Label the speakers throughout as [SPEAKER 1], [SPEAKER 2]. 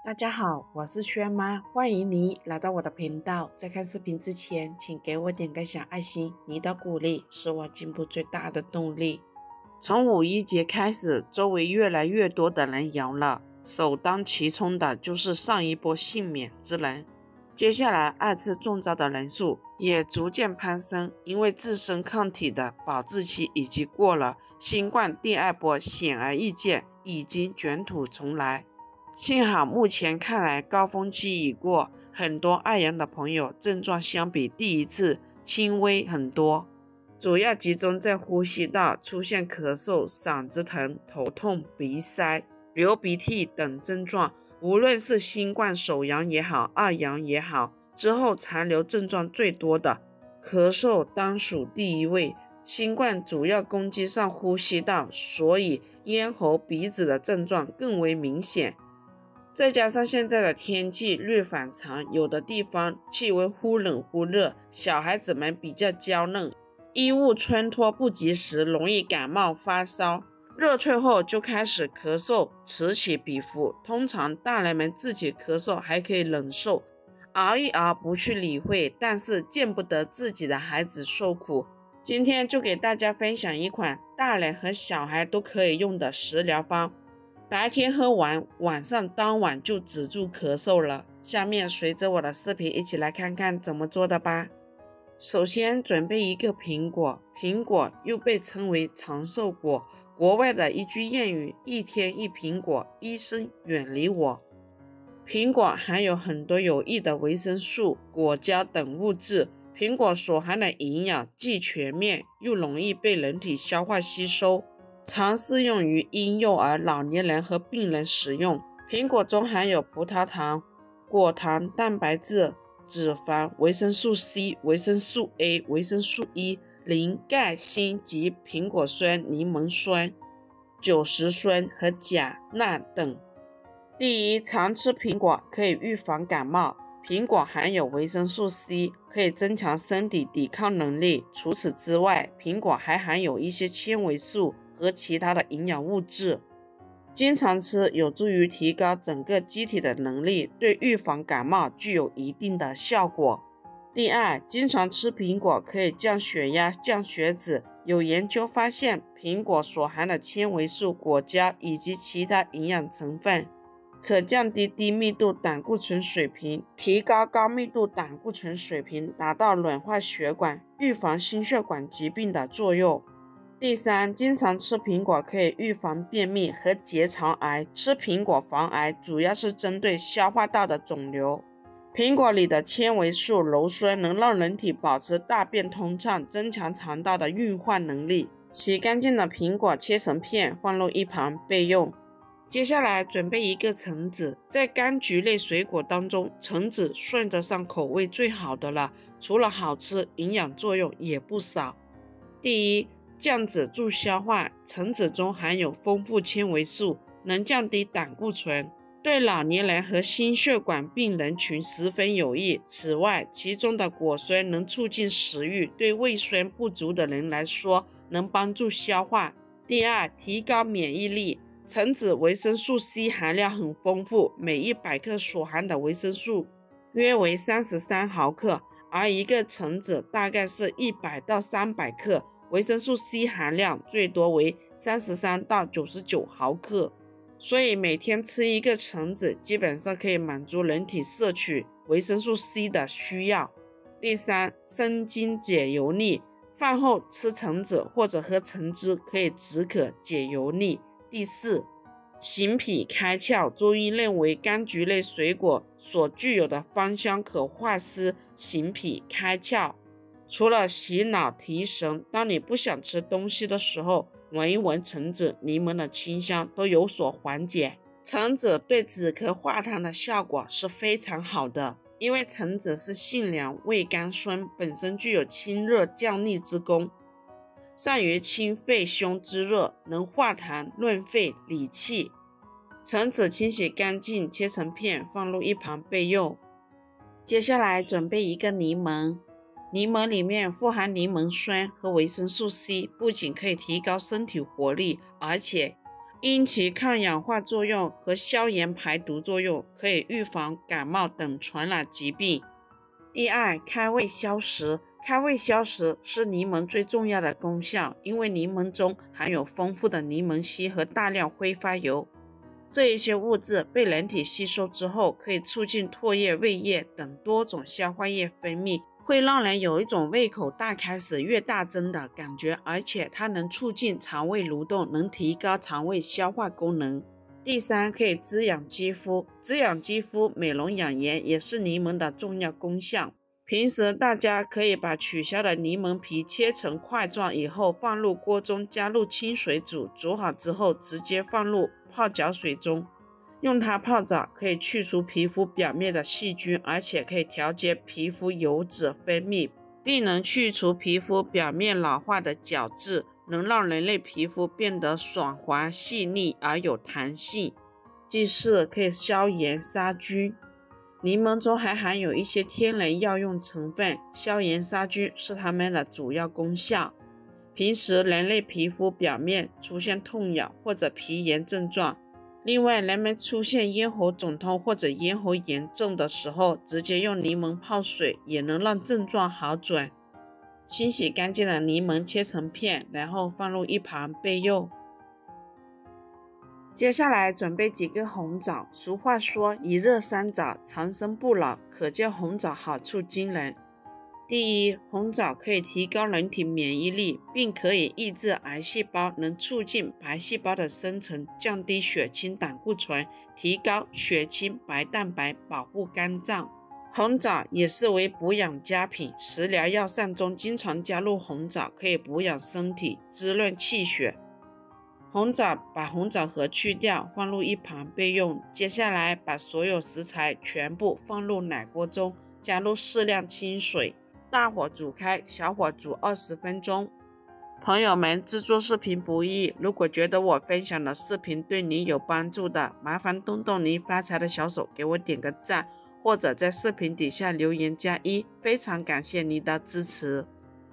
[SPEAKER 1] 大家好，我是轩妈，欢迎你来到我的频道。在看视频之前，请给我点个小爱心，你的鼓励是我进步最大的动力。从5·1节开始，周围越来越多的人阳了，首当其冲的就是上一波幸免之人。接下来2次中招的人数也逐渐攀升，因为自身抗体的保质期已经过了，新冠第2波显而易见，已经卷土重来。幸好目前看来高峰期已过，很多爱阳的朋友症状相比第1次轻微很多，主要集中在呼吸道，出现咳嗽、嗓子疼、头痛、鼻塞、流鼻涕等症状。无论是新冠首阳也好，2阳也好，之后残留症状最多的咳嗽当属第1位。新冠主要攻击上呼吸道，所以咽喉鼻子的症状更为明显。再加上现在的天气略反常，有的地方气温忽冷忽热，小孩子们比较娇嫩，衣物穿脱不及时，容易感冒发烧，热退后就开始咳嗽，此起彼伏。通常大人们自己咳嗽还可以忍受，熬一熬不去理会，但是见不得自己的孩子受苦。今天就给大家分享一款大人和小孩都可以用的食疗方，白天喝完，晚上当晚就止住咳嗽了。下面随着我的视频一起来看看怎么做的吧。首先准备一个苹果，苹果又被称为长寿果，国外的一句谚语，1天1苹果，医生远离我。苹果含有很多有益的维生素、果胶等物质，苹果所含的营养既全面又容易被人体消化吸收，常适用于婴幼儿、老年人和病人食用。苹果中含有葡萄糖、果糖、蛋白质、脂肪、维生素 C、维生素 A、维生素 E、磷、钙、锌及苹果酸、柠檬酸、酒石酸和钾、钠等。第一，常吃苹果可以预防感冒。苹果含有维生素 C， 可以增强身体抵抗能力。除此之外，苹果还含有一些纤维素和其他的营养物质，经常吃有助于提高整个机体的能力，对预防感冒具有一定的效果。第二，经常吃苹果可以降血压、降血脂。有研究发现，苹果所含的纤维素、果胶以及其他营养成分可降低低密度胆固醇水平，提高高密度胆固醇水平，达到软化血管、预防心血管疾病的作用。第三，经常吃苹果可以预防便秘和结肠癌。吃苹果防癌主要是针对消化道的肿瘤。苹果里的纤维素、鞣酸能让人体保持大便通畅，增强肠道的运化能力。洗干净的苹果切成片，放入一旁备用。接下来准备一个橙子，在柑橘类水果当中，橙子算得上口味最好的了，除了好吃，营养作用也不少。第一，降脂助消化，橙子中含有丰富纤维素，能降低胆固醇，对老年人和心血管病人群十分有益。此外，其中的果酸能促进食欲，对胃酸不足的人来说能帮助消化。第二，提高免疫力，橙子维生素 C 含量很丰富，每100克所含的维生素约为33毫克，而一个橙子大概是100到300克，维生素 C 含量最多为33到99毫克，所以每天吃一个橙子，基本上可以满足人体摄取维生素 C 的需要。第三，生津解油腻，饭后吃橙子或者喝橙汁可以止渴解油腻。第四，行脾开窍，中医认为柑橘类水果所具有的芳香可化湿行脾开窍，除了洗脑提神，当你不想吃东西的时候，闻一闻橙子、柠檬的清香都有所缓解。橙子对止咳化痰的效果是非常好的，因为橙子是性凉味甘酸，本身具有清热降逆之功，善于清肺胸之热，能化痰润肺理气。橙子清洗干净，切成片，放入一旁备用。接下来准备一个柠檬，柠檬里面富含柠檬酸和维生素 C， 不仅可以提高身体活力，而且因其抗氧化作用和消炎排毒作用，可以预防感冒等传染疾病。第二，开胃消食。开胃消食是柠檬最重要的功效，因为柠檬中含有丰富的柠檬烯和大量挥发油，这一些物质被人体吸收之后，可以促进唾液、胃液等多种消化液分泌，会让人有一种胃口大开时越大增的感觉，而且它能促进肠胃蠕动，能提高肠胃消化功能。第三，可以滋养肌肤。滋养肌肤、美容养颜也是柠檬的重要功效。平时大家可以把取消的柠檬皮切成块状以后放入锅中，加入清水煮，煮好之后直接放入泡脚水中，用它泡澡，可以去除皮肤表面的细菌，而且可以调节皮肤油脂分泌，并能去除皮肤表面老化的角质，能让人类皮肤变得爽滑细腻而有弹性。第四，可以消炎杀菌。柠檬中还含有一些天然药用成分，消炎杀菌是它们的主要功效。平时人类皮肤表面出现痛痒或者皮炎症状，另外人们出现咽喉肿痛或者咽喉炎症的时候，直接用柠檬泡水也能让症状好转。清洗干净的柠檬切成片，然后放入一旁备用。接下来准备几根红枣。俗话说一日三枣，长生不老，可见红枣好处惊人。第一，红枣可以提高人体免疫力，并可以抑制癌细胞，能促进白细胞的生成，降低血清胆固醇，提高血清白蛋白，保护肝脏。红枣也是为补养佳品，食疗药膳中经常加入红枣，可以补养身体，滋润气血。把红枣核去掉，放入一旁备用。接下来把所有食材全部放入奶锅中，加入适量清水，大火煮开，小火煮20分钟。朋友们，制作视频不易，如果觉得我分享的视频对你有帮助的，麻烦动动你发财的小手给我点个赞，或者在视频底下留言加1，非常感谢你的支持。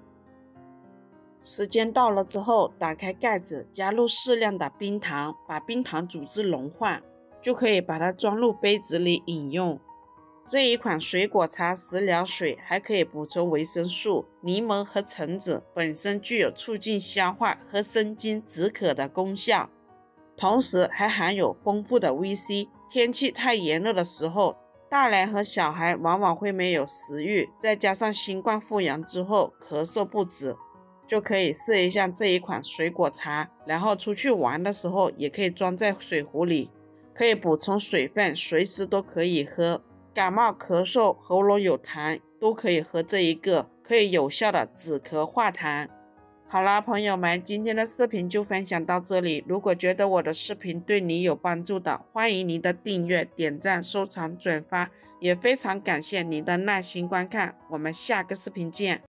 [SPEAKER 1] 时间到了之后，打开盖子，加入适量的冰糖，把冰糖煮至融化，就可以把它装入杯子里饮用。这一款水果茶食疗水还可以补充维生素。柠檬和橙子本身具有促进消化和生津止渴的功效，同时还含有丰富的 VC。天气太炎热的时候，大人和小孩往往会没有食欲，再加上新冠复阳之后咳嗽不止，就可以试一下这一款水果茶，然后出去玩的时候也可以装在水壶里，可以补充水分，随时都可以喝。感冒咳嗽、喉咙有痰都可以喝这一个，可以有效的止咳化痰。好啦，朋友们，今天的视频就分享到这里。如果觉得我的视频对你有帮助的，欢迎您的订阅、点赞、收藏、转发，也非常感谢您的耐心观看。我们下个视频见。